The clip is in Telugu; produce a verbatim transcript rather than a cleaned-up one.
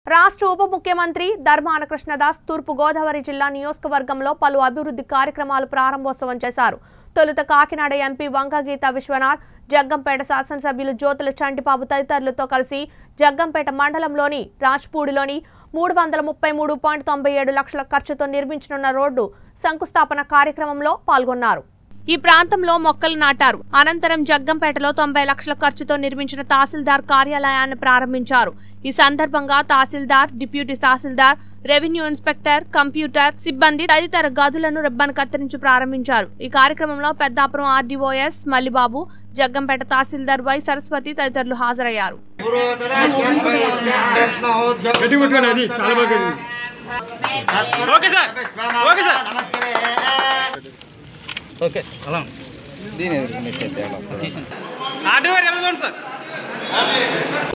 రాష్ట్ర ఉప ముఖ్యమంత్రి ధర్మాన కృష్ణదాస్ తూర్పు గోదావరి జిల్లా నియోజకవర్గంలో పలు అభివృద్ధి కార్యక్రమాలు ప్రారంభోత్సవం చేశారు. తొలుత కాకినాడ ఎంపీ వంగగీత విశ్వనాథ్, జగ్గంపేట శాసనసభ్యులు జ్యోతుల చంటిబాబు తదితరులతో కలిసి జగ్గంపేట మండలంలోని రాజ్పూడిలోని మూడు వందల ముప్పై మూడు పాయింట్ తొంభై ఏడు లక్షల ఖర్చుతో నిర్మించనున్న రోడ్డు శంకుస్థాపన కార్యక్రమంలో పాల్గొన్నారు. ఈ ప్రాంతంలో మొక్కలు నాటారు. అనంతరం జగ్గంపేటలో తొంభై లక్షల ఖర్చుతో నిర్మించిన తహసీల్దార్ కార్యాలయాన్ని ప్రారంభించారు. ఈ సందర్భంగా tahsildar, deputy tahsildar, revenue inspector, computer సిబ్బంది తదితర గదులను రిబ్బన్ కత్తిరించి ప్రారంభించారు. ఈ కార్యక్రమంలో పెద్దాపురం ఆర్డీఓఎస్ మల్లిబాబు, జగ్గంపేట తహసీల్దార్ వై సరస్వతి తదితరులు హాజరయ్యారు. ఓకే అలా దీని